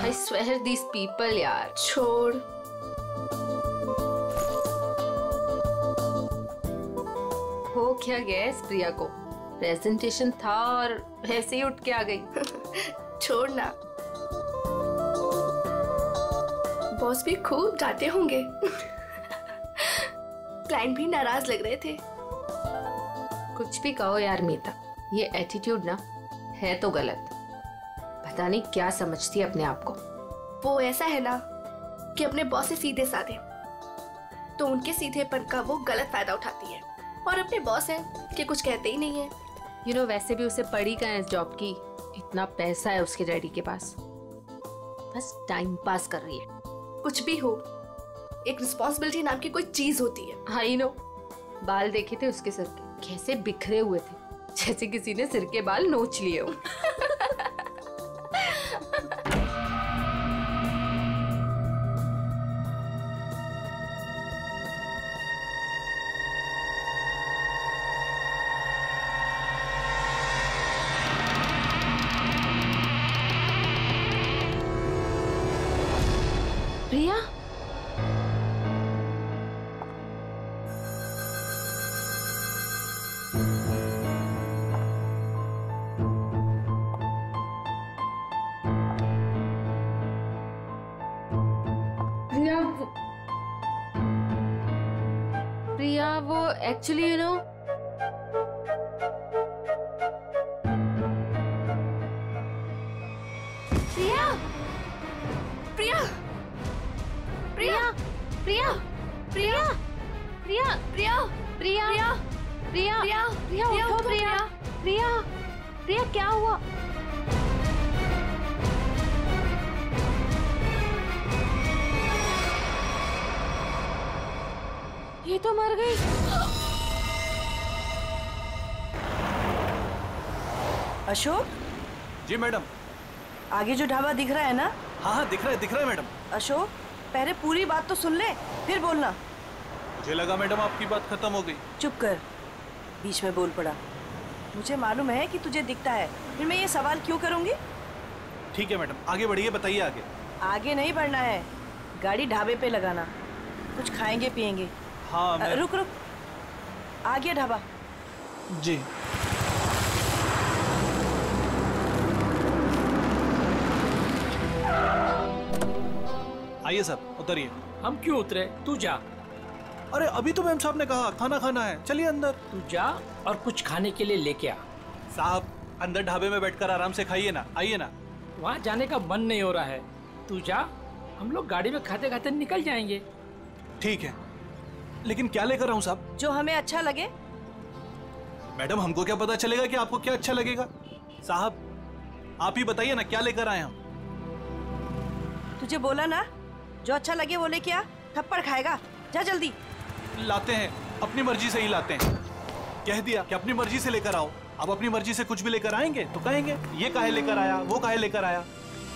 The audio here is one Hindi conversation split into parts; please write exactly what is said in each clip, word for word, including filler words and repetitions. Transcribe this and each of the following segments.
I swear these people यार। छोड़। हो क्या गया इस प्रिया को? प्रेजेंटेशन था और ऐसे ही उठ के आ गई। छोड़ ना, बॉस भी खूब डांटे होंगे। क्लाइंट भी नाराज लग रहे थे। कुछ भी कहो यार मीता, ये एटीट्यूड ना है तो गलत। पता नहीं क्या समझती है अपने आप को। वो ऐसा है ना कि अपने बॉस से सीधे साधे, तो उनके सीधेपन का वो गलत फायदा उठाती है। और अपने बॉस है कि कुछ कहते ही नहीं है। यू नो वैसे भी उसे पड़ी कहाँ है इस जॉब की, इतना पैसा है उसके डैडी के पास, बस टाइम पास कर रही है। कुछ भी हो, एक रिस्पॉन्सिबिलिटी नाम की कोई चीज होती है। आई नो, बाल देखे थे उसके सर के, कैसे बिखरे हुए थे, जैसे किसी ने सिर के बाल नोच लिए हो। प्रिया, प्रिया वो प्रिया वो actually you know Priya, Priya, Priya, Priya, Priya, Priya, Priya, Priya, Priya, Priya, Priya, उठो प्रिया, प्रिया, प्रिया क्या हुआ? ये तो मर गई। अशोक जी मैडम। आगे जो ढाबा दिख रहा है ना? हाँ हाँ दिख रहा है दिख रहा है मैडम। अशोक पहले पूरी बात तो सुन ले, फिर बोलना। मुझे लगा मैडम आपकी बात खत्म हो गई। चुप कर, बीच में बोल पड़ा। मुझे मालूम है कि तुझे दिखता है, फिर मैं ये सवाल क्यों करूंगी? ठीक है मैडम, आगे बढ़िए, बताइए आगे। आगे नहीं बढ़ना है, गाड़ी ढाबे पे लगाना, कुछ खाएंगे पियेंगे। हाँ मैं... रुक रुक, आ गया ढाबा। जी आइए सर, उतरिए। हम क्यों उतरे? तू जा। अरे अभी तो मैम साहब ने कहा खाना खाना है, चलिए अंदर। तू जा और कुछ खाने के लिए लेके आ। साहब अंदर ढाबे में बैठकर आराम से खाइए ना, आइए ना। वहाँ जाने का मन नहीं हो रहा है, तू जा, हम लोग गाड़ी में खाते खाते निकल जाएंगे। ठीक है, लेकिन क्या लेकर आऊँ साहब? जो हमें अच्छा लगे। मैडम हमको क्या पता चलेगा कि आपको क्या अच्छा लगेगा? साहब आप ही बताइए ना, क्या लेकर आए हम? तुझे बोला ना, जो अच्छा लगे वो लेके आ, थप्पड़ खाएगा। जा जल्दी। लाते हैं, अपनी मर्जी से ही लाते हैं। कह दिया कि अपनी मर्जी से लेकर आओ। अब अपनी मर्जी से कुछ भी लेकर आएंगे तो कहेंगे ये काहे लेकर आया, वो काहे लेकर आया।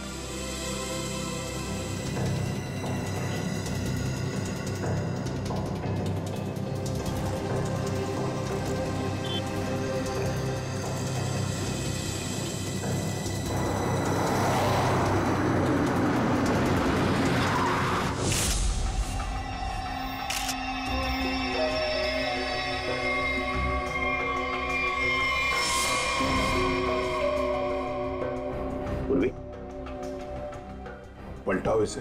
पलटाओ इसे।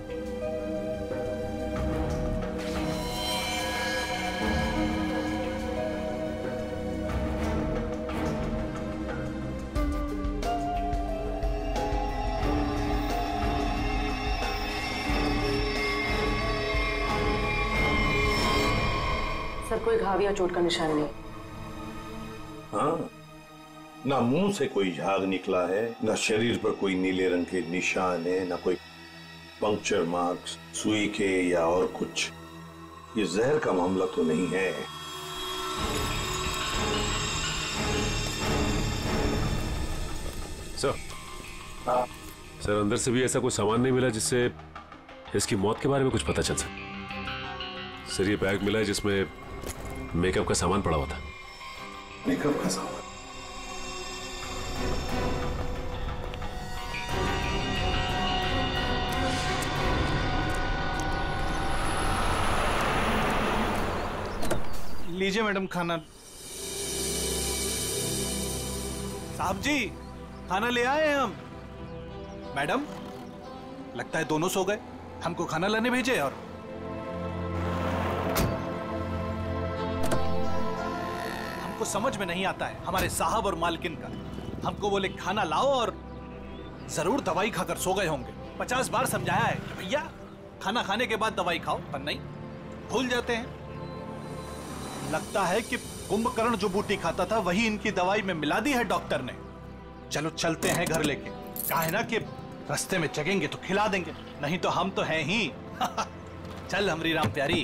सर कोई घाव या चोट का निशान नहीं। हाँ, ना मुंह से कोई झाग निकला है, ना शरीर पर कोई नीले रंग के निशान है, ना कोई पंक्चर मार्क्स सुई के या और कुछ। ये जहर का मामला तो नहीं है। सर, सर अंदर से भी ऐसा कोई सामान नहीं मिला जिससे इसकी मौत के बारे में कुछ पता चल सके। सर ये बैग मिला है जिसमें मेकअप का सामान पड़ा हुआ था। मेकअप का सामान? लीजिए मैडम खाना। साहब जी खाना ले आए हैं हम। मैडम लगता है दोनों सो गए, हमको खाना लाने भेजे। और हमको समझ में नहीं आता है हमारे साहब और मालकिन का। हमको बोले खाना लाओ और जरूर दवाई खाकर सो गए होंगे। पचास बार समझाया है कि भैया खाना खाने के बाद दवाई खाओ, पर नहीं, भूल जाते हैं। लगता है कि कुंभकर्ण जो बूटी खाता था वही इनकी दवाई में मिला दी है डॉक्टर ने। चलो चलते हैं घर लेके। कहा है ना कि रास्ते में जगेंगे तो खिला देंगे, नहीं तो हम तो हैं ही। चल हमरी राम प्यारी।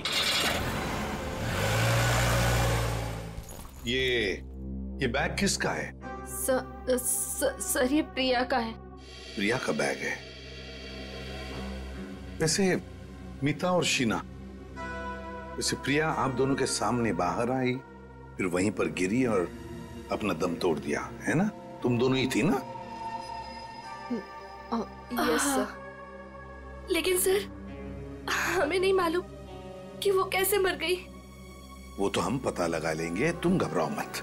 ये ये बैग किसका है? स, स, सर ये प्रिया का है। प्रिया का बैग है। वैसे मीता और शीना, वैसे प्रिया आप दोनों के सामने बाहर आई, फिर वहीं पर गिरी और अपना दम तोड़ दिया, है ना? तुम दोनों ही थी ना? Yes sir. लेकिन सर हमें नहीं मालूम कि वो कैसे मर गई। वो तो हम पता लगा लेंगे, तुम घबराओ मत।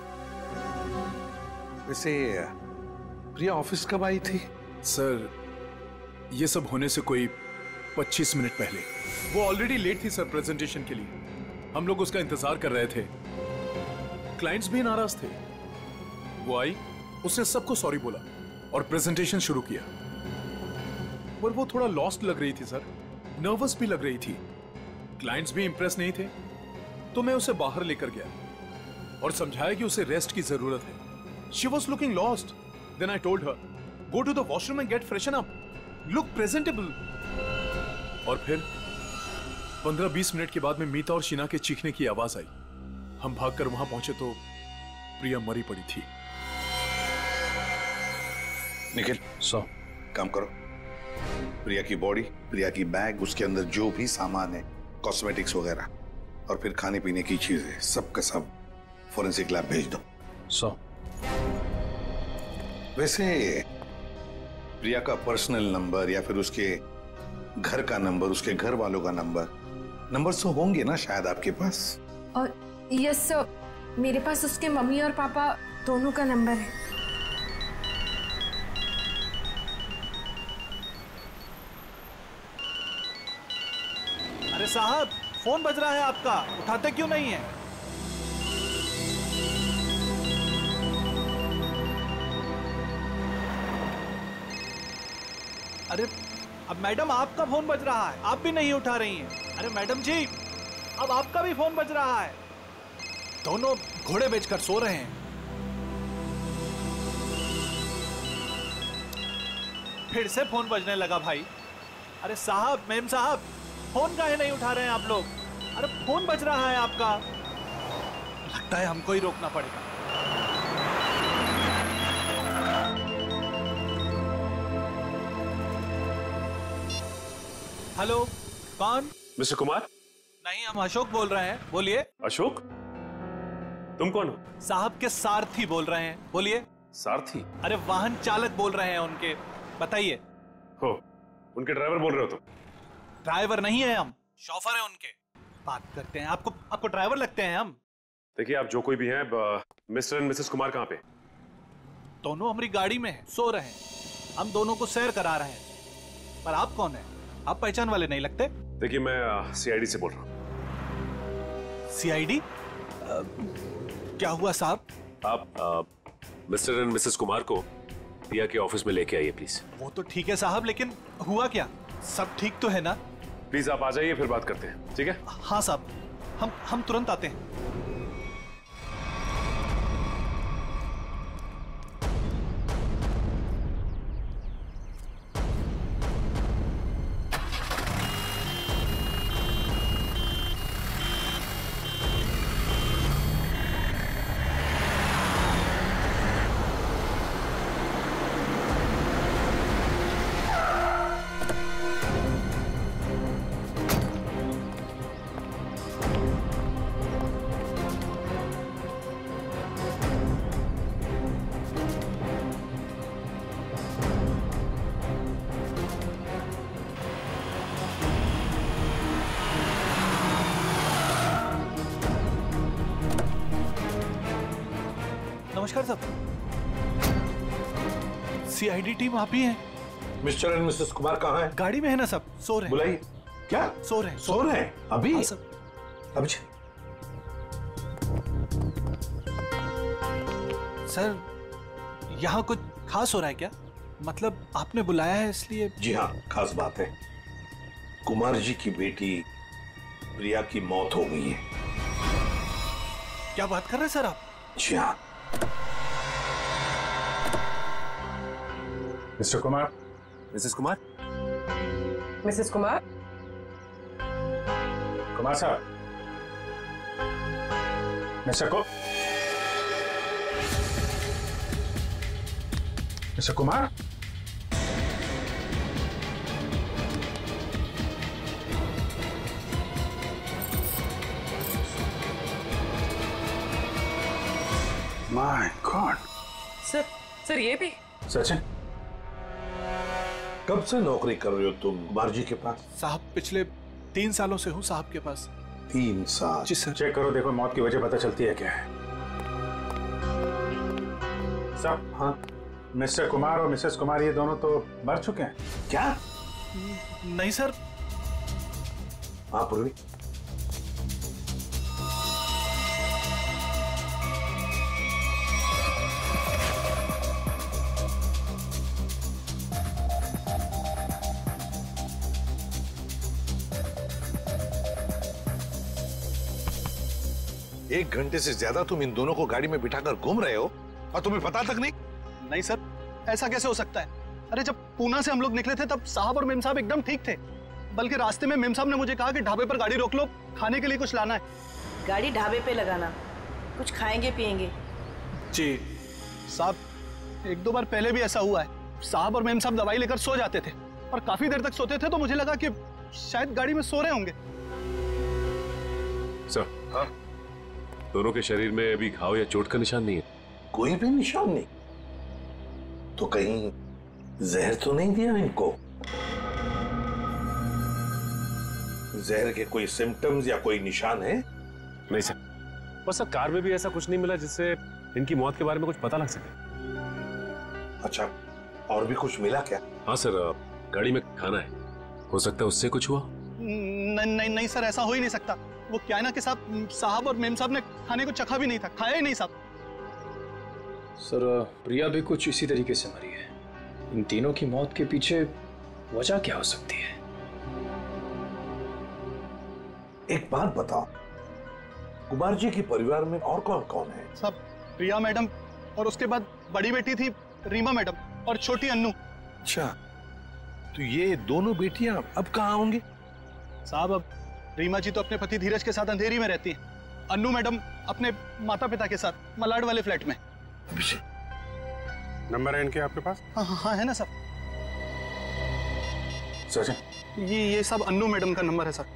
वैसे प्रिया ऑफिस कब आई थी? सर ये सब होने से कोई पच्चीस मिनट पहले। वो ऑलरेडी लेट थी सर प्रेजेंटेशन के लिए। हम लोग उसका इंतजार कर रहे थे। क्लाइंट्स भी नाराज थे। वो आई, उसने सबको सॉरी बोला और प्रेजेंटेशन शुरू किया। पर वो थोड़ा लॉस्ट लग रही थी सर, नर्वस भी लग रही थी। क्लाइंट्स भी इंप्रेस नहीं थे, तो मैं उसे बाहर लेकर गया और समझाया कि उसे रेस्ट की जरूरत है। She was looking lost. Then I told her, go to the washroom and get freshen up, look presentable. और फिर पंद्रह बीस मिनट के बाद में मीता और शीना के चीखने की आवाज आई। हम भागकर वहां पहुंचे तो प्रिया मरी पड़ी थी। निखिल, सो काम करो। प्रिया की बॉडी, प्रिया की बैग, उसके अंदर जो भी सामान है, कॉस्मेटिक्स वगैरह और फिर खाने पीने की चीजें, सब का सब फोरेंसिक लैब भेज दो। सो वैसे प्रिया का पर्सनल नंबर या फिर उसके घर का नंबर, उसके घर वालों का नंबर, नंबर तो होंगे ना शायद आपके पास? और यस सर, मेरे पास उसके मम्मी और पापा दोनों का नंबर है। अरे साहब फोन बज रहा है आपका, उठाते क्यों नहीं है? अरे अब मैडम आपका फोन बज रहा है, आप भी नहीं उठा रही हैं। अरे मैडम जी अब आपका भी फोन बज रहा है। दोनों घोड़े बेचकर सो रहे हैं। फिर से फोन बजने लगा भाई। अरे साहब, मैम साहब, फोन काहे नहीं उठा रहे हैं आप लोग? अरे फोन बज रहा है आपका। लगता है हमको ही रोकना पड़ेगा। हेलो, कौन? मिस्टर कुमार? नहीं, हम अशोक बोल रहे हैं, बोलिए। अशोक? तुम कौन हो? साहब के सारथी बोल रहे हैं, बोलिए। सारथी? अरे वाहन चालक बोल रहे हैं उनके, बताइए। हो, उनके ड्राइवर बोल रहे हो तुम? ड्राइवर नहीं है हम, शॉफर है उनके। बात करते हैं, आपको आपको ड्राइवर लगते हैं हम? देखिए आप जो कोई भी हैं, मिस्टर एंड मिसेस कुमार कहाँ पे? दोनों हमारी गाड़ी में हैं, सो रहे हैं। हम दोनों को सैर करा रहे हैं। पर आप कौन हैं? आप पहचान वाले नहीं लगते। देखिए मैं सीआईडी से बोल रहा हूँ। सीआईडी? क्या हुआ साहब? आप मिस्टर एंड मिसेस कुमार को प्रिया के ऑफिस में लेके आइए प्लीज। वो तो ठीक है साहब, लेकिन हुआ क्या? सब ठीक तो है ना? प्लीज आप आ जाइए, फिर बात करते हैं, ठीक है? हाँ साहब, हम हम तुरंत आते हैं। नमस्कार साहब। सीआईडी टीम आप ही हैं? मिस्टर एंड मिसेस कुमार कहाँ हैं? गाड़ी में है ना सब, सो रहे हैं। बुलाइए। क्या सो रहे हैं? सो रहे हैं अभी? हाँ सब। अभी सर यहाँ कुछ खास हो रहा है क्या? मतलब आपने बुलाया है इसलिए? जी हाँ, खास बात है। कुमार जी की बेटी प्रिया की मौत हो गई है। क्या बात कर रहे हैं सर आप? जी हाँ। Mister Kumar. Missus Kumar. Missus Kumar. Kumar साहब। मिस्टर को mister Kumar. My God. Sir sir ये भी सचिन, कब से नौकरी कर रहे हो तुम कुमार जी के पास? साहब पिछले तीन सालों से हूँ साहब के पास। तीन साल? जी सर। चेक करो, देखो मौत की वजह पता चलती है क्या है। साहब, हाँ। मिस्टर कुमार और मिसेस कुमार ये दोनों तो मर चुके हैं। क्या? नहीं सर। हाँ पूर्वी। एक घंटे से ज्यादा तुम इन दोनों को गाड़ी में बिठाकर घूम रहे हो और तुम्हें पता तक नहीं? नहीं सर, ऐसा कैसे हो सकता है? अरे जब पूना से हम लोग निकले थे तब साहब और मेम साहब एकदम ठीक थे। बल्कि रास्ते में मेम साहब ने मुझे कहा कि ढाबे पर गाड़ी रोक लो, खाने के लिए कुछ लाना है। गाड़ी ढाबे पे लगाना, कुछ खाएंगे पिएंगे। जी साहब, एक दो बार पहले भी ऐसा हुआ है। साहब और मेम साहब दवाई लेकर सो जाते थे और काफी देर तक सोते थे, तो मुझे लगा कि शायद गाड़ी में सो रहे होंगे। सर, हाँ? दोनों के शरीर में अभी घाव या चोट का निशान नहीं है? कोई भी निशान नहीं? तो कहीं जहर तो नहीं दिया इनको? जहर के कोई सिम्टम्स या कोई निशान है? नहीं सर, बस सर कार में भी ऐसा कुछ नहीं मिला जिससे इनकी मौत के बारे में कुछ पता लग सके। अच्छा, और भी कुछ मिला क्या? हाँ सर, गाड़ी में खाना है, हो सकता है उससे कुछ हुआ। नहीं नहीं नहीं सर, ऐसा हो ही नहीं सकता। वो क्या है ना कि साहब साहब और मेम साहब ने खाने को चखा भी नहीं था, खाया ही नहीं साहब। सर प्रिया भी कुछ इसी तरीके से मरी है। इन तीनों की मौत के पीछे वजह क्या हो सकती है? एक बात बताओ, कुमार जी के परिवार में और कौन कौन है? साहब प्रिया मैडम और उसके बाद बड़ी बेटी थी रीमा मैडम और छोटी अन्नू। अच्छा, तो ये दोनों बेटियां अब कहाँ होंगी? साहब अब रीमा जी तो अपने पति धीरज के साथ अंधेरी में रहती हैं। अन्नू मैडम अपने माता पिता के साथ मलाड वाले फ्लैट में। नंबर है इनके आपके पास? हाँ हाँ हाँ है ना सर। सचिन, ये ये सब अन्नू मैडम का नंबर है सर।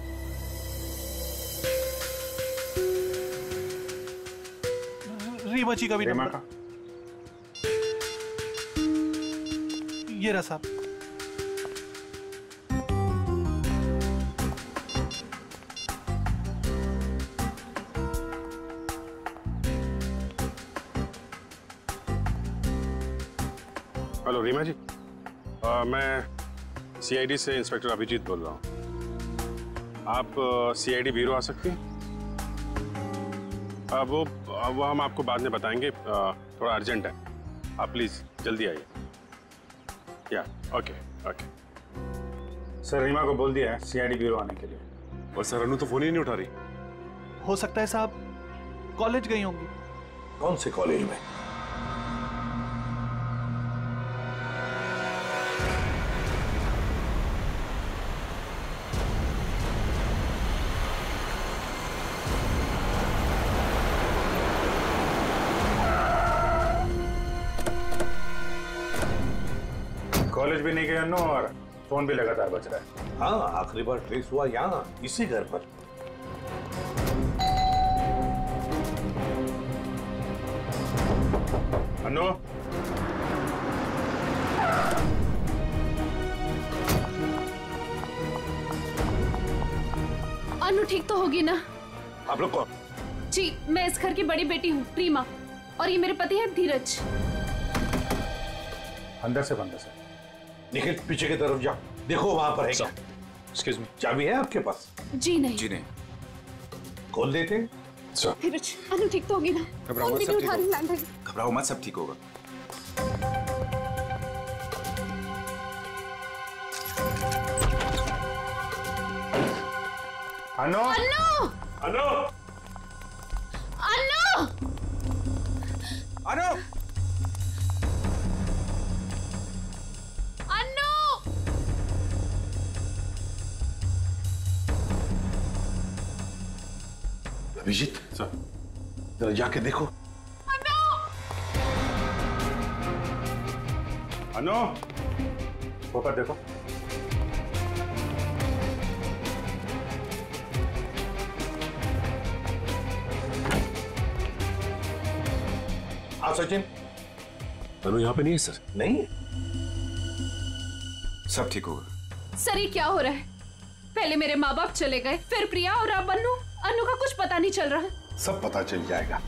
रीमा जी का भी रीमा नंबर। का? ये रहा साहब। हेलो रीमा जी, आ, मैं सीआईडी से इंस्पेक्टर अभिजीत बोल रहा हूँ। आप सीआईडी ब्यूरो आ सकती हैं? आ, वो आ, वो हम आपको बाद में बताएंगे, आ, थोड़ा अर्जेंट है। आप प्लीज़ जल्दी आइए। या ओके ओके। सर रीमा को बोल दिया है सीआईडी ब्यूरो आने के लिए। और सर अनु तो फोन ही नहीं उठा रही। हो सकता है साहब कॉलेज गई होंगी। कौन से कॉलेज में? कॉलेज भी नहीं गए अन्नू और फोन भी लगातार बज रहा है। हाँ, आखिरी बार ट्रेस हुआ यहाँ इसी घर पर। अन्नू, अनु ठीक तो होगी ना? आप लोग कौन? जी मैं इस घर की बड़ी बेटी हूँ रीमा। और ये मेरे पति हैं धीरज। अंदर से बंद है सर। निखिल पीछे की तरफ जाओ, देखो वहां पर है क्या। एक्सक्यूज मी, चाबी है आपके पास? जी नहीं। जी नहीं। खोल देते। धीरज, अनु ठीक तो होगी ना? घबराओ मत, सब ठीक होगा। घबराओ मत, सब ठीक होगा। अनु अनु अनु अनु अनु अनु अभिजीत सर, जरा जाके देखो। अनु ऊपर देखो। हाँ सचिन। अनु यहाँ पे नहीं है सर। नहीं, सब ठीक होगा। सर ये क्या हो रहा है? पहले मेरे माँ बाप चले गए, फिर प्रिया और अब अनु। अनु का कुछ पता नहीं चल रहा। सब पता चल जाएगा।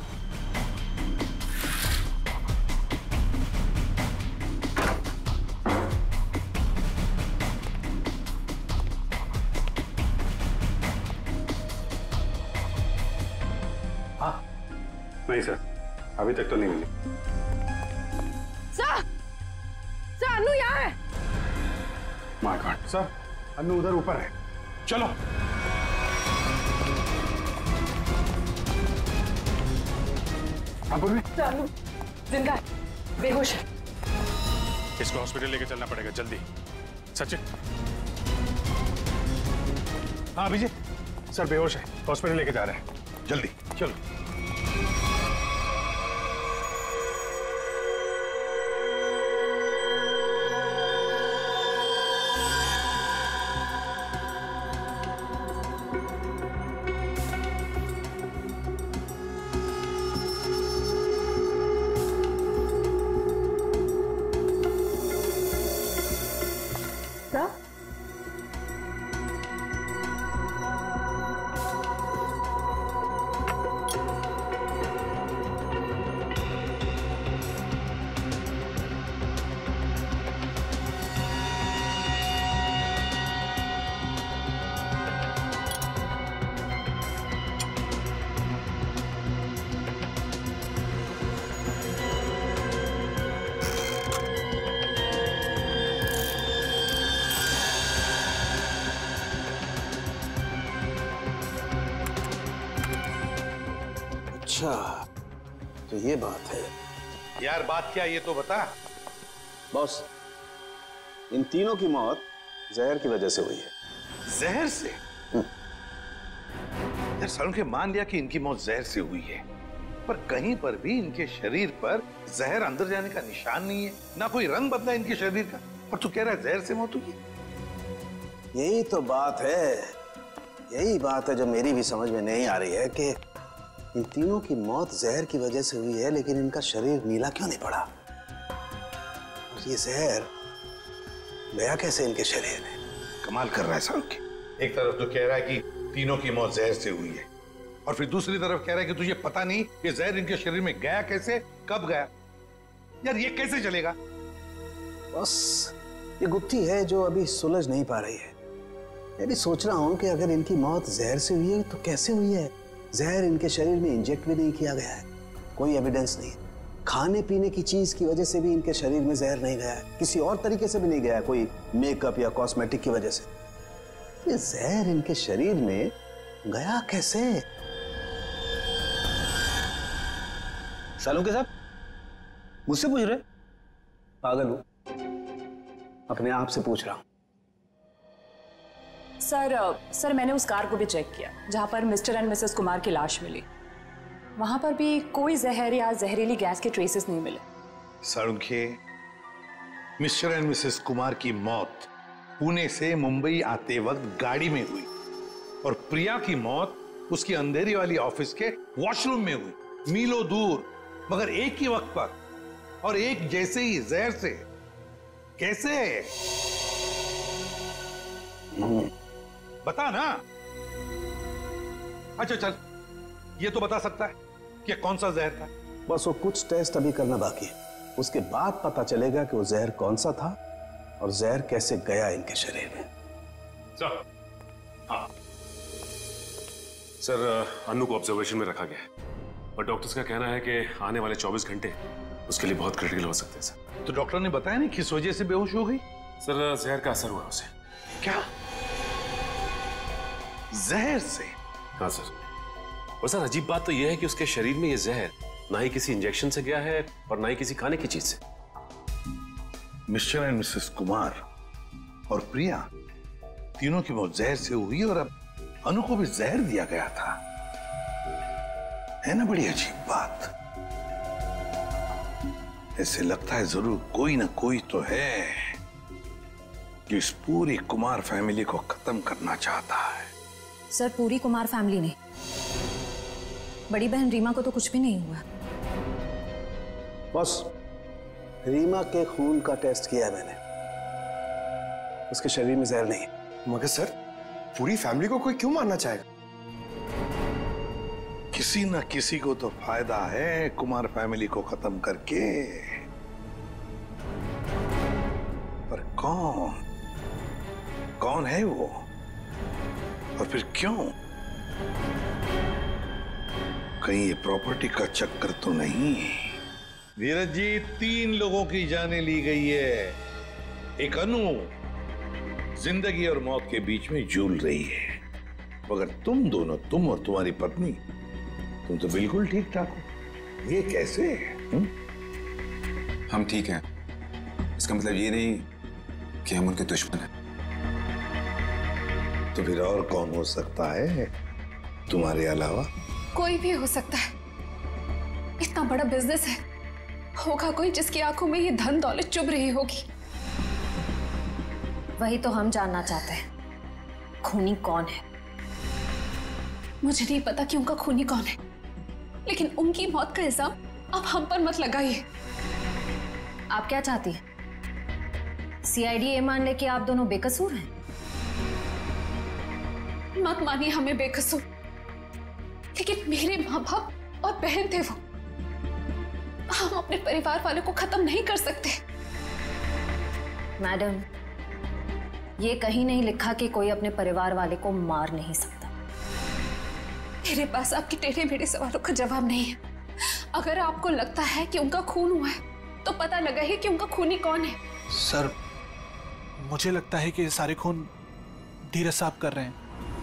हाँ नहीं सर, अभी तक तो नहीं मिली। सर, सर अनु यहाँ है। माय गॉड सर, अनु उधर ऊपर है। चलो। अनु जिंदा है, बेहोश है। इसको हॉस्पिटल लेके चलना पड़ेगा जल्दी। सचिन। हाँ अभिजीत सर बेहोश है, हॉस्पिटल लेके जा रहे हैं, जल्दी चलो। अच्छा तो ये बात है। यार बात क्या, ये तो बता। बॉस, इन तीनों की मौत जहर की वजह से हुई है। जहर से? यार सालों के मान लिया कि इनकी मौत जहर से हुई है, पर कहीं पर भी इनके शरीर पर जहर अंदर जाने का निशान नहीं है, ना कोई रंग बदला इनके शरीर का, और तू कह रहा है जहर से मौत हुई। यही तो बात है, यही बात है जो मेरी भी समझ में नहीं आ रही है कि इन तीनों की मौत जहर की वजह से हुई है, लेकिन इनका शरीर नीला क्यों नहीं पड़ा? और ये जहर गया कैसे इनके शरीर में? कमाल कर रहा है साहब के। एक तरफ तो कह रहा है कि तीनों की मौत जहर से हुई है, और फिर दूसरी तरफ कह रहा है कि तुझे पता नहीं ये जहर इनके शरीर में गया कैसे, कब गया। यार ये कैसे चलेगा? बस ये गुत्थी है जो अभी सुलझ नहीं पा रही है। मैं भी सोच रहा हूं कि अगर इनकी मौत जहर से हुई है तो कैसे हुई है? जहर इनके शरीर में इंजेक्ट भी नहीं किया गया है, कोई एविडेंस नहीं। खाने पीने की चीज की वजह से भी इनके शरीर में जहर नहीं गया है, किसी और तरीके से भी नहीं गया है, कोई मेकअप या कॉस्मेटिक की वजह से। ये जहर इनके शरीर में गया कैसे? सालों के साहब मुझसे पूछ रहे? पागल हूं, अपने आप से पूछ रहा हूं। सर सर मैंने उस कार को भी चेक किया जहां पर मिस्टर एंड मिसेस कुमार की लाश मिली। वहां पर भी कोई जहर या जहरीली गैस के ट्रेसेस नहीं मिले। Sarunkhe, mister and missus Kumar की मौत पुणे से मुंबई आते वक्त गाड़ी में हुई, और प्रिया की मौत उसकी अंधेरी वाली ऑफिस के वॉशरूम में हुई, मीलों दूर, मगर एक ही वक्त पर और एक जैसे ही जहर से। कैसे? बता ना। अच्छा चल, ये तो बता सकता है कि कौन सा जहर था। बस वो कुछ टेस्ट अभी करना बाकी है, उसके बाद पता चलेगा कि वो जहर कौन सा था और जहर कैसे गया इनके शरीर में। सर, हाँ। सर, अनु को ऑब्जर्वेशन में रखा गया है और डॉक्टर्स का कहना है कि आने वाले चौबीस घंटे उसके लिए बहुत क्रिटिकल हो सकते हैं सर। तो डॉक्टर ने बताया नहीं किस वजह से बेहोश हो गई? सर, जहर का असर हुआ उसे। क्या? जहर से? हाँ सर। और सर, अजीब बात तो यह है कि उसके शरीर में यह जहर ना ही किसी इंजेक्शन से गया है और ना ही किसी खाने की चीज से। मिस्टर एंड मिसेस कुमार और प्रिया तीनों की मौत जहर से हुई और अब अनु को भी जहर दिया गया था। है ना बड़ी अजीब बात। ऐसे लगता है जरूर कोई ना कोई तो है जो इस पूरी कुमार फैमिली को खत्म करना चाहता है। सर, पूरी कुमार फैमिली ने, बड़ी बहन रीमा को तो कुछ भी नहीं हुआ। बस रीमा के खून का टेस्ट किया है मैंने, उसके शरीर में जहर नहीं है। मगर सर, पूरी फैमिली को कोई क्यों मारना चाहेगा? किसी न किसी को तो फायदा है कुमार फैमिली को खत्म करके, पर कौन कौन है वो और फिर क्यों? कहीं ये प्रॉपर्टी का चक्कर तो नहीं? धीरज जी, तीन लोगों की जानें ली गई है। एक अनु जिंदगी और मौत के बीच में झूल रही है, मगर तुम दोनों, तुम और तुम्हारी पत्नी, तुम तो बिल्कुल ठीक ठाक हो। ये कैसे? हुँ? हम ठीक हैं, इसका मतलब ये नहीं कि हम उनके दुश्मन हैं। तो फिर और कौन हो सकता है तुम्हारे अलावा? कोई भी हो सकता है। इतना बड़ा बिजनेस है, होगा कोई जिसकी आंखों में ये धन दौलत चुभ रही होगी। वही तो हम जानना चाहते हैं, खूनी कौन है? मुझे नहीं पता कि उनका खूनी कौन है, लेकिन उनकी मौत का इल्जाम अब हम पर मत लगाइए। आप क्या चाहती हैं? सीआईडी ये मान ले कि आप दोनों बेकसूर हैं? मत मानिए हमें बेकसूर, लेकिन मेरे माँ बाप और बहन थे वो। हम अपने परिवार वालों को खत्म नहीं कर सकते। मैडम, ये कहीं नहीं लिखा कि कोई अपने परिवार वाले को मार नहीं सकता। मेरे पास आपके टेढ़े मेढ़े सवालों का जवाब नहीं है। अगर आपको लगता है कि उनका खून हुआ है, तो पता लगा है कि उनका खूनी कौन है। सर, मुझे लगता है कि सारे खून धीरज साहब कर रहे हैं।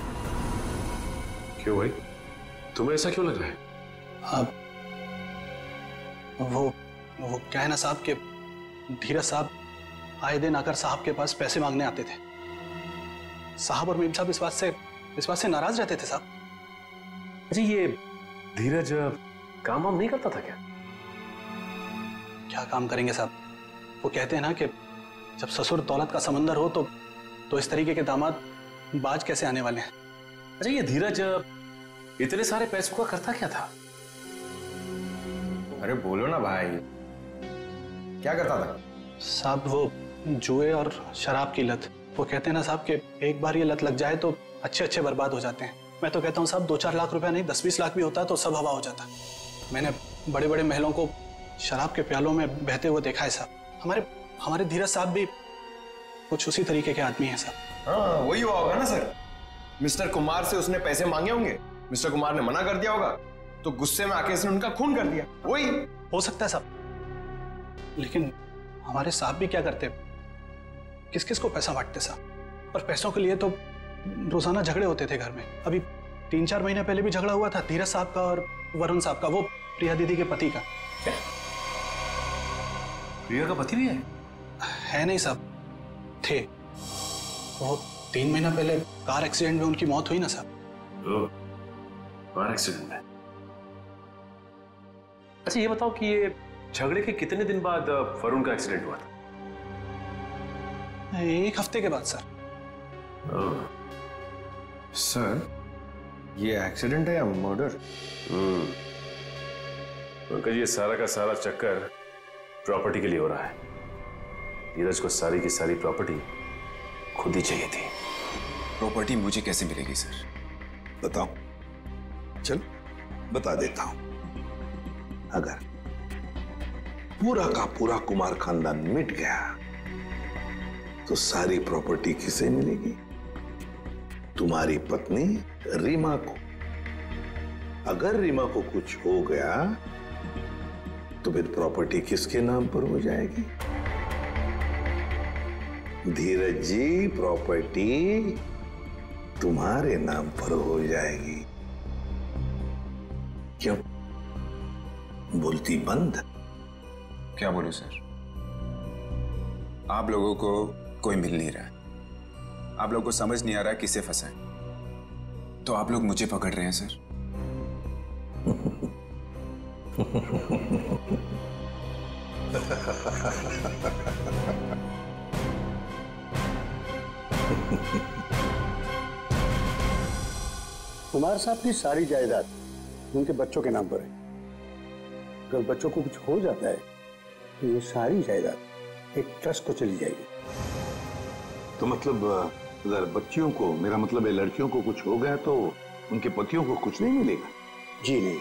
क्यों भाई, तुम्हें ऐसा क्यों लग रहा है? अब वो वो क्या है ना साहब के धीरज साहब आए दिन आकर साहब के पास पैसे मांगने आते थे। साहब और मीम साहब इस बात से इस बात से नाराज रहते थे साहब। अच्छा, ये धीरज काम वाम नहीं करता था क्या? क्या काम करेंगे साहब? वो कहते हैं ना कि जब ससुर दौलत का समंदर हो तो तो इस तरीके के दामाद बाज कैसे आने वाले हैं। अच्छा, ये धीरज इतने सारे पैसों का करता क्या था? अरे बोलो ना भाई, क्या करता था? साहब वो जुए और शराब की लत। वो कहते हैं ना साहब कि एक बार ये लत लग जाए तो अच्छे अच्छे बर्बाद हो जाते हैं। मैं तो कहता हूँ साहब, दो चार लाख रुपया नहीं, दस बीस लाख भी होता तो सब हवा हो जाता। मैंने बड़े बड़े महलों को शराब के प्यालों में बहते हुए देखा है साहब। हमारे हमारे धीरज साहब भी कुछ उसी तरीके के आदमी हैं साहब। हाँ, वही हुआ होगा ना सर। मिस्टर कुमार से उसने पैसे मांगे होंगे, मिस्टर कुमार ने मना कर दिया होगा, तो गुस्से में आके इसने उनका खून कर दिया। वही हो सकता है साहब, लेकिन हमारे साहब भी क्या करते, किस किस को पैसा बांटते साहब। और पैसों के लिए तो रोजाना झगड़े होते थे घर में। अभी तीन चार महीने पहले भी झगड़ा हुआ था धीरज साहब का और वरुण साहब का, वो प्रिया दीदी के पति का। क्या? प्रिया का पति भी है? है नहीं साहब, थे। वो तीन महीना पहले कार एक्सीडेंट में उनकी मौत हुई ना साहब। कार एक्सीडेंट में? अच्छा, ये बताओ कि ये झगड़े के कितने दिन बाद वरुण का एक्सीडेंट हुआ था? एक हफ्ते के बाद सर। सर, ये एक्सीडेंट है या मर्डर? हम्म, पंकज, ये सारा का सारा चक्कर प्रॉपर्टी के लिए हो रहा है। धीरज को सारी की सारी प्रॉपर्टी खुद ही चाहिए थी। प्रॉपर्टी मुझे कैसे मिलेगी सर? बताओ, चल बता देता हूं। अगर पूरा का पूरा कुमार खानदान मिट गया तो सारी प्रॉपर्टी किसे मिलेगी? तुम्हारी पत्नी रीमा को। अगर रीमा को कुछ हो गया तो फिर प्रॉपर्टी किसके नाम पर हो जाएगी? धीरज जी, प्रॉपर्टी तुम्हारे नाम पर हो जाएगी। क्यों बोलती बंद? क्या बोलूं सर? आप लोगों को कोई मिल नहीं रहा है, आप लोगों को समझ नहीं आ रहा है किसे फंसा है, तो आप लोग मुझे पकड़ रहे हैं सर। कुमार साहब की सारी जायदाद उनके बच्चों के नाम पर है। अगर बच्चों को कुछ हो जाता है तो ये सारी जायदाद एक ट्रस्ट को चली जाएगी। तो मतलब अगर बच्चियों को, मेरा मतलब है लड़कियों को कुछ हो गया तो उनके पतियों को कुछ नहीं मिलेगा? जी नहीं।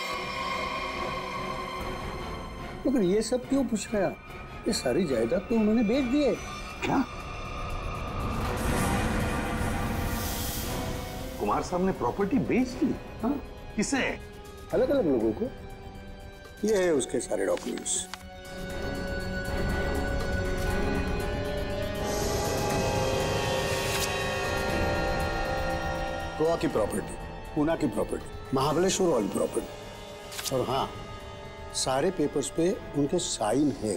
मगर ये सब क्यों पूछ रहे हैं? ये सारी जायदाद तो उन्होंने बेच दी है। क्या? कुमार साहब ने प्रॉपर्टी बेच दी? हाँ। किसे? अलग अलग लोगों को। ये है उसके सारे डॉक्यूमेंट्स। गोवा की प्रॉपर्टी, पूना की प्रॉपर्टी, महाबलेश्वर वाली प्रॉपर्टी, और हाँ, सारे पेपर्स पे उनके साइन है।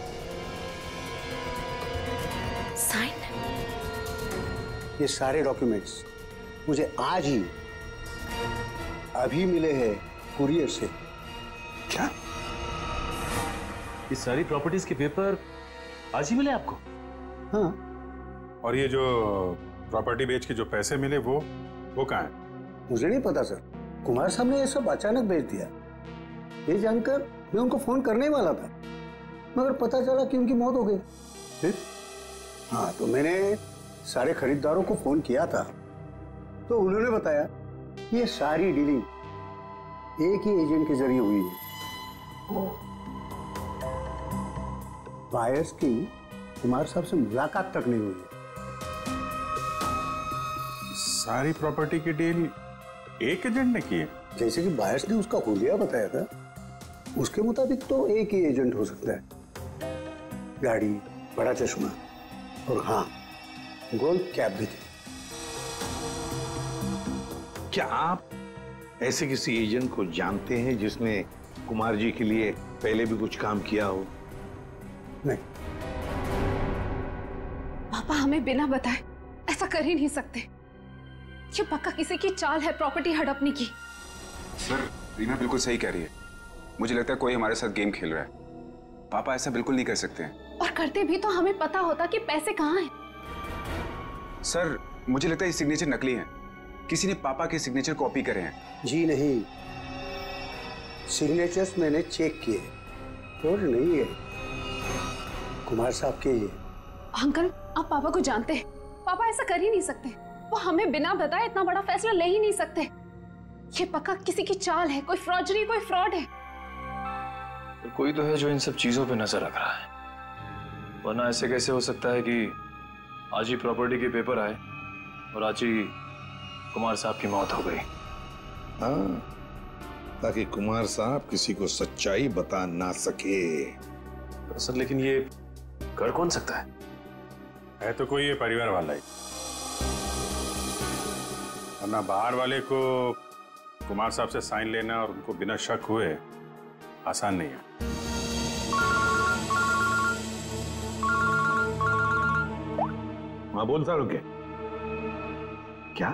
साइन? ये सारे डॉक्यूमेंट्स मुझे आज ही, अभी मिले हैं कुरियर से। क्या? ये सारी प्रॉपर्टीज के पेपर आज ही मिले आपको? हाँ। और ये जो प्रॉपर्टी बेच के जो पैसे मिले वो वो कहाँ है? मुझे नहीं पता सर, कुमार साहब ने ये सब अचानक भेज दिया। ये जानकर मैं उनको फोन करने वाला था, मगर पता चला कि उनकी मौत हो गई। फिर? हाँ, तो मैंने सारे खरीदारों को फोन किया था, तो उन्होंने बताया कि ये सारी डीलिंग एक ही एजेंट के जरिए हुई है। बायर्स की कुमार साहब से मुलाकात तक नहीं हुई है। सारी प्रॉपर्टी की डील एक एजेंट ने की है? जैसे कि बायर्स ने उसका हुलिया बताया था, उसके मुताबिक तो एक ही एजेंट हो सकता है। गाड़ी, बड़ा चश्मा और हाँ, गोल्ड कैप भी थी। क्या आप ऐसे किसी एजेंट को जानते हैं जिसने कुमार जी के लिए पहले भी कुछ काम किया हो? नहीं। पापा हमें बिना बताए ऐसा कर ही नहीं सकते। ये पक्का किसी की चाल है प्रॉपर्टी हड़पने की। सर, रीमा बिल्कुल सही कह रही है। मुझे लगता है कोई हमारे साथ गेम खेल रहा है। पापा ऐसा बिल्कुल नहीं कर सकते हैं। और करते भी तो हमें पता होता कि पैसे कहाँ हैं। सर, मुझे लगता है ये सिग्नेचर नकली हैं। किसी ने पापा के सिग्नेचर कॉपी करे हैं। जी नहीं, सिग्नेचर्स मैंने चेक किए और नहीं है कुमार साहब के ये। अंकल, आप पापा को जानते हैं। पापा ऐसा कर ही नहीं सकते। वो हमें बिना बताए इतना बड़ा फैसला ले ही नहीं सकते। ये पक्का किसी की चाल है, कोई फ्रॉडरी, कोई फ्रॉड है। तो कोई तो है जो इन सब चीजों पे नजर रख रहा है, वरना ऐसे कैसे हो सकता है कि आज ही प्रॉपर्टी के पेपर आए और आज ही कुमार साहब की मौत हो गई। हाँ, ताकि कुमार साहब किसी को सच्चाई बता ना सके। सर, लेकिन ये कर कौन सकता है? है तो कोई ये परिवार वाला ही, वरना बाहर वाले को कुमार साहब से साइन लेना और उनको बिना शक हुए आसान नहीं है। हाँ, बोल सारू के क्या?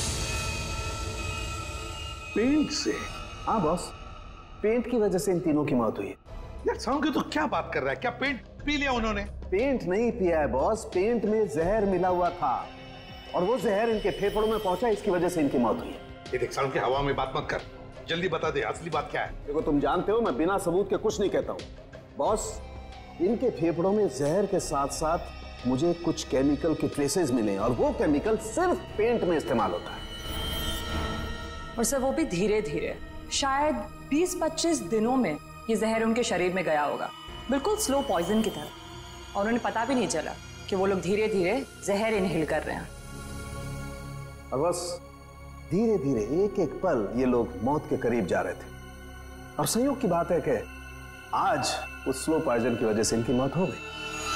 पेंट से? हाँ बॉस, पेंट की वजह से इन तीनों की मौत हुई है। यार सारू के तो क्या बात कर रहा है? क्या पेंट पी लिया उन्होंने? पेंट नहीं पिया है बॉस, पेंट में जहर मिला हुआ था और वो जहर इनके फेफड़ों में पहुंचा, इसकी वजह से इनकी मौत हुई है। ये देख सारू के, हवा में बात मत कर, जल्दी बता दे असली बात क्या है। देखो, तुम जानते हो मैं बिना सबूत के कुछ नहीं कहता हूँ। बॉस, इनके फेफड़ों में जहर के साथ साथ मुझे कुछ केमिकल के ट्रेसेस मिले और वो केमिकल सिर्फ पेंट में इस्तेमाल होता है। और सर, वो भी धीरे धीरे, शायद बीस पच्चीस दिनों में ये जहर उनके शरीर में गया होगा। बिल्कुल स्लो पॉइजन की तरह, और उन्हें पता भी नहीं चला कि वो लोग धीरे धीरे जहर इनहेल कर रहे हैं। और बस धीरे धीरे एक एक पल ये लोग मौत के करीब जा रहे थे। और संयोग की बात है कि आज उस स्लो पॉइजन की वजह से इनकी मौत हो गई।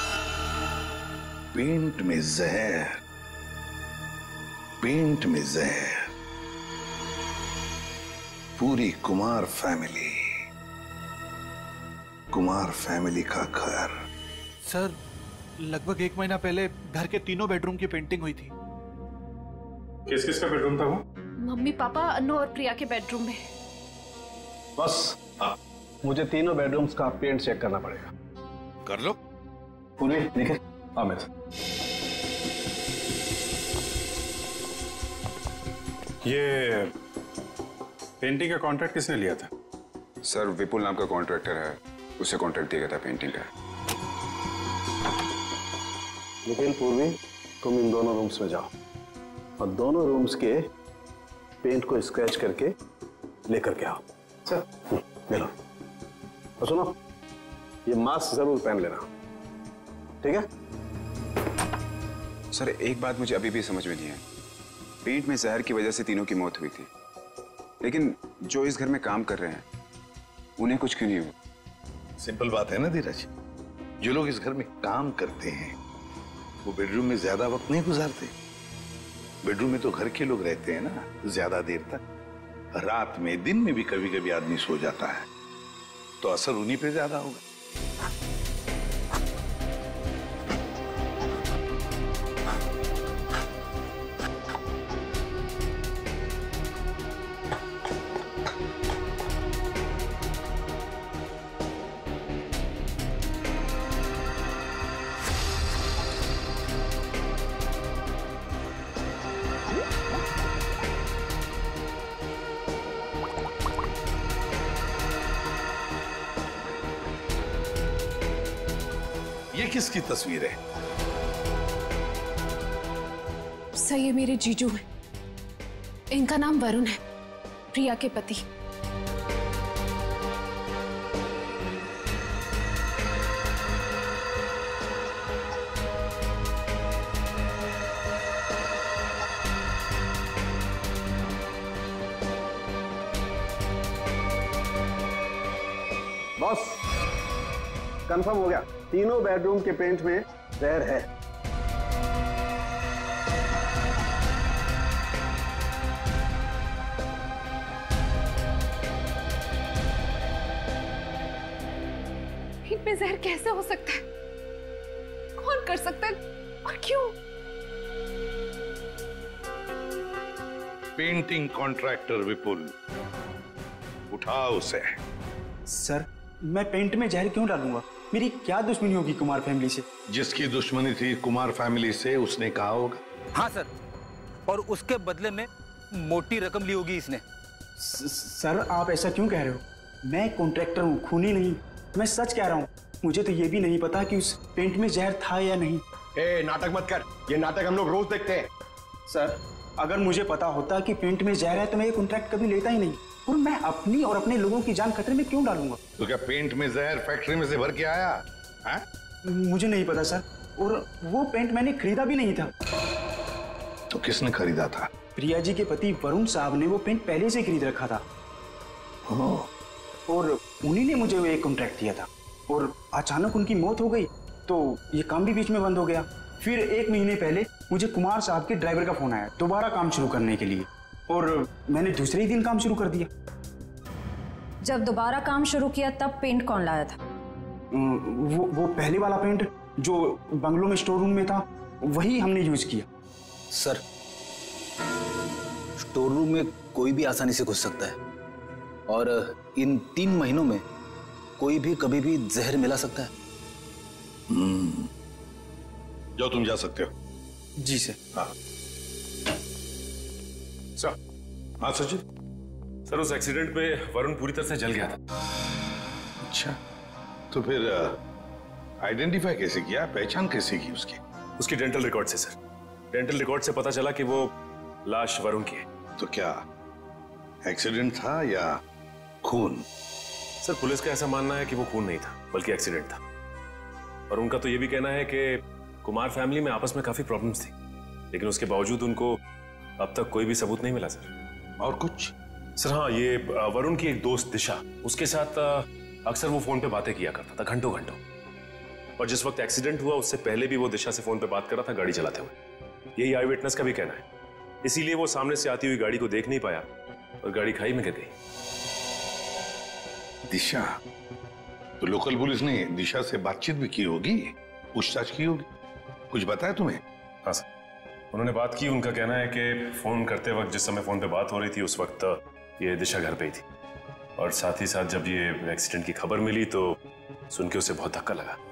पेंट में जहर, पेंट में जहर, पूरी कुमार फैमिली, कुमार फैमिली का घर। सर, लगभग एक महीना पहले घर के तीनों बेडरूम की पेंटिंग हुई थी। किस किस का बेडरूम था वो? मम्मी, पापा, अनु और प्रिया के बेडरूम में। बस हाँ, मुझे तीनों बेडरूम्स का पेंट चेक करना पड़ेगा। कर लो। पूरी निखिल, अमित। ये पेंटिंग का कॉन्ट्रैक्ट किसने लिया था? सर, विपुल नाम का कॉन्ट्रैक्टर है, उसे कॉन्ट्रैक्ट दिया गया था पेंटिंग का। निखिल, पूर्वी, तुम इन दोनों रूम्स में जाओ और दोनों रूम्स के पेंट को स्क्रैच करके लेकर के आओ। सर, ले लो। और सुनो, ये मास्क जरूर पहन लेना, ठीक है? सर, एक बात मुझे अभी भी समझ में नहीं है। पेंट में जहर की वजह से तीनों की मौत हुई थी, लेकिन जो इस घर में काम कर रहे हैं उन्हें कुछ क्यों नहीं हुआ? सिंपल बात है ना धीरज, जो लोग इस घर में काम करते हैं वो बेडरूम में ज्यादा वक्त नहीं गुजारते। बेडरूम में तो घर के लोग रहते हैं ना ज्यादा देर तक। रात में, दिन में भी कभी कभी आदमी सो जाता है, तो असर उन्हीं पे ज्यादा होगा। ये किसकी तस्वीर है? सर, ये मेरे जीजू हैं। इनका नाम वरुण है, प्रिया के पति। बॉस, कंफर्म हो गया, तीनों बेडरूम के पेंट में जहर है। इनमें जहर कैसे हो सकता है? कौन कर सकता है और क्यों? पेंटिंग कॉन्ट्रैक्टर विपुल, उठाओ उसे। सर, मैं पेंट में जहर क्यों डालूंगा? मेरी क्या दुश्मनी होगी कुमार फैमिली से? जिसकी दुश्मनी थी कुमार फैमिली से उसने कहा होगा। हाँ सर, और उसके बदले में मोटी रकम ली होगी इसने। सर, आप ऐसा क्यों कह रहे हो? मैं कॉन्ट्रैक्टर हूँ, खूनी नहीं। मैं सच कह रहा हूँ। मुझे तो ये भी नहीं पता कि उस पेंट में जहर था या नहीं। ए, नाटक मत कर, ये नाटक हम लोग रोज देखते हैं। सर, अगर मुझे पता होता कि पेंट में जहर है तो मैं ये कॉन्ट्रैक्ट कभी लेता ही नहीं। और मैं अपनी और अपने लोगों की जान खतरे में क्यों डालूंगा? तो क्या पेंट में जहर फैक्ट्री में से भर के आया है? मुझे नहीं पता सर, और वो पेंट मैंने खरीदा भी नहीं था। तो किसने खरीदा था? प्रिया जी के पति वरुण साहब ने वो पेंट पहले से खरीद रखा था। और उन्हीं ने मुझे वो एक कॉन्ट्रैक्ट दिया था। और अचानक उनकी मौत हो गई तो ये काम भी बीच में बंद हो गया। फिर एक महीने पहले मुझे कुमार साहब के ड्राइवर का फोन आया दोबारा काम शुरू करने के लिए, और मैंने दूसरे ही दिन काम शुरू कर दिया। जब दोबारा काम शुरू किया तब पेंट कौन लाया था? वो वो पहले वाला पेंट जो बंगलों में स्टोर रूम में था, वही हमने यूज किया। सर, स्टोर रूम में कोई भी आसानी से घुस सकता है, और इन तीन महीनों में कोई भी कभी भी जहर मिला सकता है। हम्म, जाओ, तुम जा सकते हो। जी सर। हाँ सर। हाँ सचिन। सर, उस एक्सीडेंट में वरुण पूरी तरह से जल गया था। अच्छा, तो फिर आइडेंटिफाई कैसे किया, पहचान कैसे की उसकी? उसकी डेंटल रिकॉर्ड से सर। डेंटल रिकॉर्ड से पता चला कि वो लाश वरुण की है। तो क्या एक्सीडेंट था या खून? सर पुलिस का ऐसा मानना है कि वो खून नहीं था बल्कि एक्सीडेंट था, और उनका तो ये भी कहना है कि कुमार फैमिली में आपस में काफी प्रॉब्लम्स थी, लेकिन उसके बावजूद उनको अब तक कोई भी सबूत नहीं मिला सर। और कुछ? सर हाँ, ये वरुण की एक दोस्त दिशा, उसके साथ अक्सर वो फोन पे बातें किया करता था घंटों घंटों, और जिस वक्त एक्सीडेंट हुआ उससे पहले भी वो दिशा से फोन पे बात कर रहा था गाड़ी चलाते हुए। यही आई विटनेस का भी कहना है, इसीलिए वो सामने से आती हुई गाड़ी को देख नहीं पाया और गाड़ी खाई में गिर गई। दिशा, तो लोकल पुलिस ने दिशा से बातचीत भी की होगी, पूछताछ की होगी, कुछ बताया तुम्हें? हाँ सर, उन्होंने बात की। उनका कहना है कि फोन करते वक्त जिस समय फोन पे बात हो रही थी उस वक्त ये दिशा घर पे ही थी, और साथ ही साथ जब ये एक्सीडेंट की खबर मिली तो सुन के उसे बहुत धक्का लगा।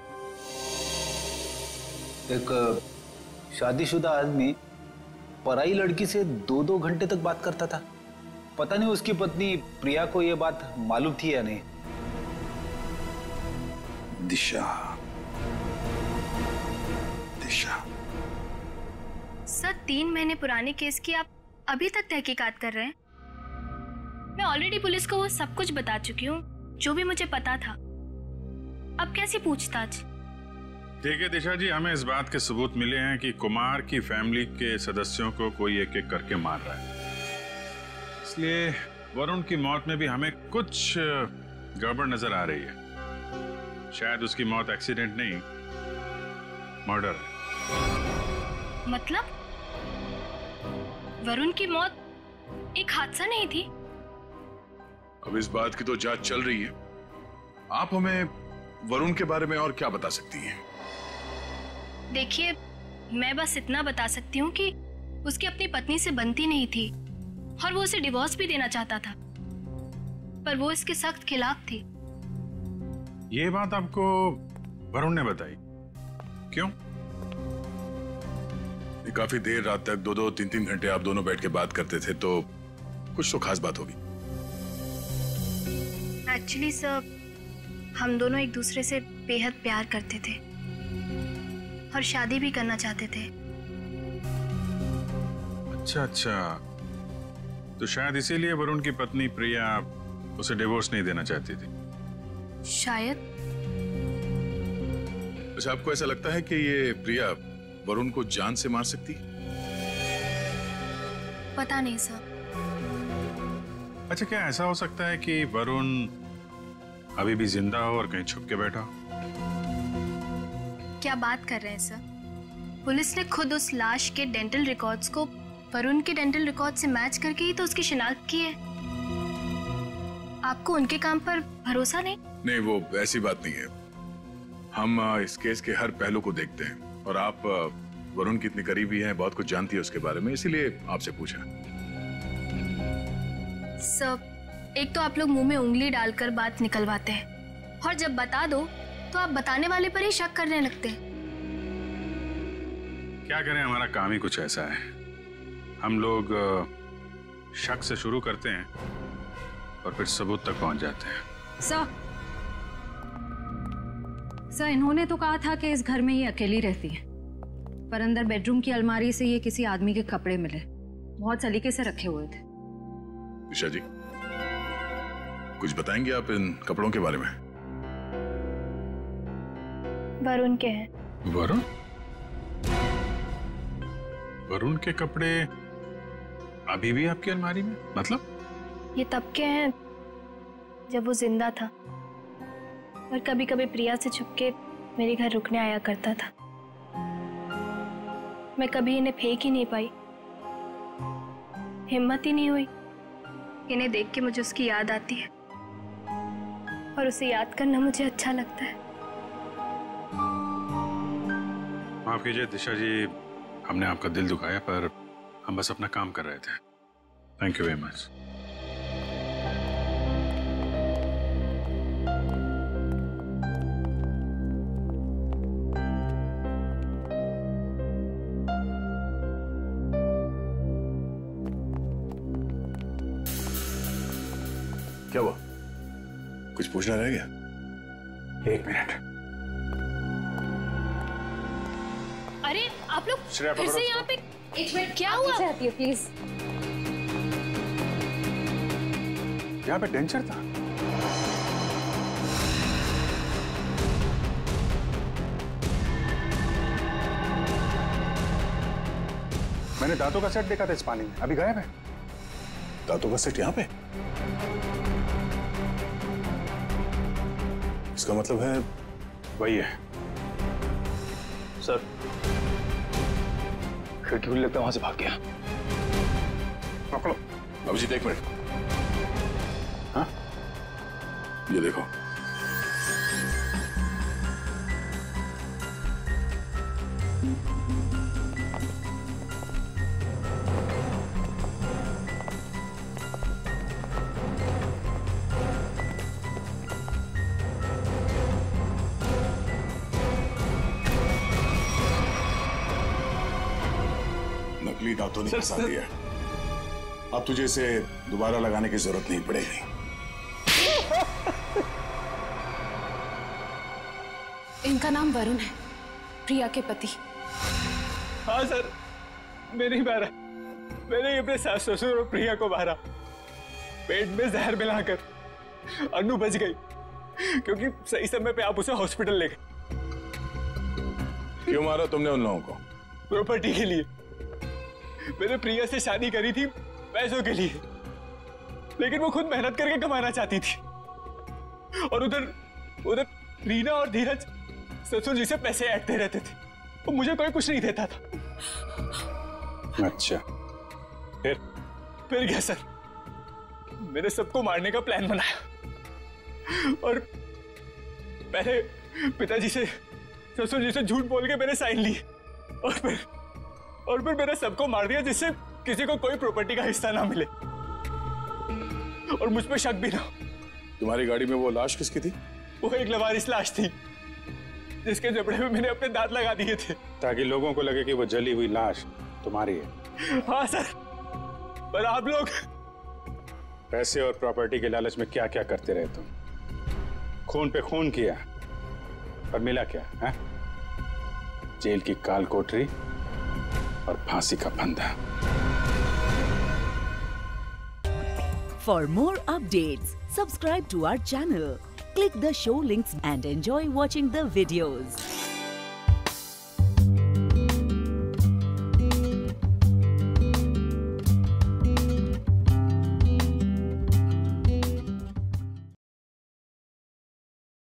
एक शादीशुदा आदमी पराई लड़की से दो दो घंटे तक बात करता था। पता नहीं उसकी पत्नी प्रिया को यह बात मालूम थी या नहीं। दिशा, दिशा। सर, तीन महीने पुराने केस की आप अभी तक तहकीकात कर रहे हैं? मैं ऑलरेडी पुलिस को वो सब कुछ बता चुकी हूँ जो भी मुझे पता था। अब कैसी पूछताछ? ठीक है दिशा जी, हमें इस बात के सबूत मिले हैं कि कुमार की फैमिली के सदस्यों को कोई एक एक करके मार रहा है, इसलिए वरुण की मौत में भी हमें कुछ गड़बड़ नजर आ रही है। शायद उसकी मौत एक्सीडेंट नहीं, मर्डर है। मतलब वरुण की मौत एक हादसा नहीं थी? अब इस बात की तो जांच चल रही है। आप हमें वरुण के बारे में और क्या बता सकती हैं? देखिए, मैं बस इतना बता सकती हूँ कि उसकी अपनी पत्नी से बनती नहीं थी और वो उसे डिवोर्स भी देना चाहता था, पर वो इसके सख्त खिलाफ थी। ये बात आपको वरुण ने बताई? क्यों? काफी देर रात तक दो दो तीन तीन घंटे आप दोनों बैठ के बात करते थे, तो कुछ तो खास बात होगी। एक्चुअली सर, हम दोनों एक दूसरे से बेहद प्यार करते थे और शादी भी करना चाहते थे। अच्छा अच्छा, तो शायद इसीलिए वरुण की पत्नी प्रिया उसे डिवोर्स नहीं देना चाहती थी। शायद। अच्छा, आपको ऐसा लगता है कि ये प्रिया वरुण को जान से मार सकती? पता नहीं सर। अच्छा, क्या ऐसा हो सकता है कि वरुण अभी भी जिंदा हो और कहीं छुप के बैठा हो? क्या बात कर रहे हैं सर? पुलिस ने खुद उस लाश के डेंटल रिकॉर्ड्स को वरुण के डेंटल रिकॉर्ड से मैच करके ही तो उसकी शिनाख्त की है। आपको उनके काम पर भरोसा नहीं? नहीं, वो ऐसी बात नहीं है। हम इस केस के हर पहलू को देखते हैं, और आप वरुण की इतनी करीबी हैं, बहुत कुछ जानती है उसके बारे में, इसीलिए आपसे पूछा। सर, एक तो आप लोग मुंह में उंगली डालकर बात निकलवाते हैं, और जब बता दो तो आप बताने वाले पर ही शक करने लगते हैं। क्या करें, हमारा काम ही कुछ ऐसा है। हम लोग शक से शुरू करते हैं और फिर सबूत तक पहुंच जाते हैं। सर, सर इन्होंने तो कहा था कि इस घर में ये अकेली रहती है, पर अंदर बेडरूम की अलमारी से ये किसी आदमी के कपड़े मिले, बहुत सलीके से रखे हुए थे। दिशा जी, कुछ बताएंगे आप इन कपड़ों के बारे में? वरुण के हैं। वरुण? वरुण के कपड़े अभी भी आपकी अलमारी में? मतलब? ये तब के हैं जब वो जिंदा था और कभी कभी प्रिया से छुपके मेरे घर रुकने आया करता था। मैं कभी इन्हें फेंक ही नहीं पाई, हिम्मत ही नहीं हुई। इन्हें देख के मुझे उसकी याद आती है और उसे याद करना मुझे अच्छा लगता है। माफ कीजिए दिशा जी, हमने आपका दिल दुखाया, पर हम बस अपना काम कर रहे थे। Thank you very much. क्या हुआ? कुछ पूछना रह गया? एक मिनट। अरे आप लोग श्रेया, फिर से यहाँ पे? एक मिनट, क्या हुआ? आती है प्लीज। यहाँ पे डेंचर था? मैंने दांतों का सेट देखा था इस पानी में, अभी गायब है। दांतों का सेट यहाँ पे? इसका मतलब है वही है। सर, खिड़की खुली लगता है, वहां से भाग गया। पकड़ो अभिजीत, एक मिनट। हाँ, ये देखो। नकली दांतों ने फंसा दिया। अब तुझे इसे दोबारा लगाने की जरूरत नहीं पड़ेगी। इनका नाम वरुण है, प्रिया के पति। हाँ सर, मैंने ही मारा। मैंने अपने सास ससुर और प्रिया को मारा। पेट में जहर मिलाकर। अनु बच गई क्योंकि सही समय पे आप उसे हॉस्पिटल ले गए। क्यों मारा तुमने उन लोगों को? प्रॉपर्टी के लिए। मैंने प्रिया से शादी करी थी पैसों के लिए, लेकिन वो खुद मेहनत करके कमाना चाहती थी। और उधर उधर रीना और धीरज ससुर जी से पैसे ऐंठते रहते थे, और मुझे कोई कुछ नहीं देता था। अच्छा, फिर फिर क्या सर, मैंने सबको मारने का प्लान बनाया और पहले पिताजी से ससुर जी से झूठ बोल के मैंने साइन लिए, और फिर और फिर मैंने सबको मार दिया जिससे किसी को कोई प्रॉपर्टी का हिस्सा ना मिले और मुझ पे शक भी ना। तुम्हारी गाड़ी में वो लाश किसकी थी? वो एक लवारिस लाश थी जिसके जबड़े में मैंने अपने दांत लगा दिए थे, ताकि लोगों को लगे कि वो जली हुई लाश तुम्हारी है। हाँ सर, पर आप लोग पैसे और प्रॉपर्टी के लालच में क्या क्या करते रहे तुम? खून पे खून किया और मिला क्या है? जेल की काल कोठरी और फांसी का फंदा। For more updates, subscribe to our channel, click the show links and enjoy watching the videos.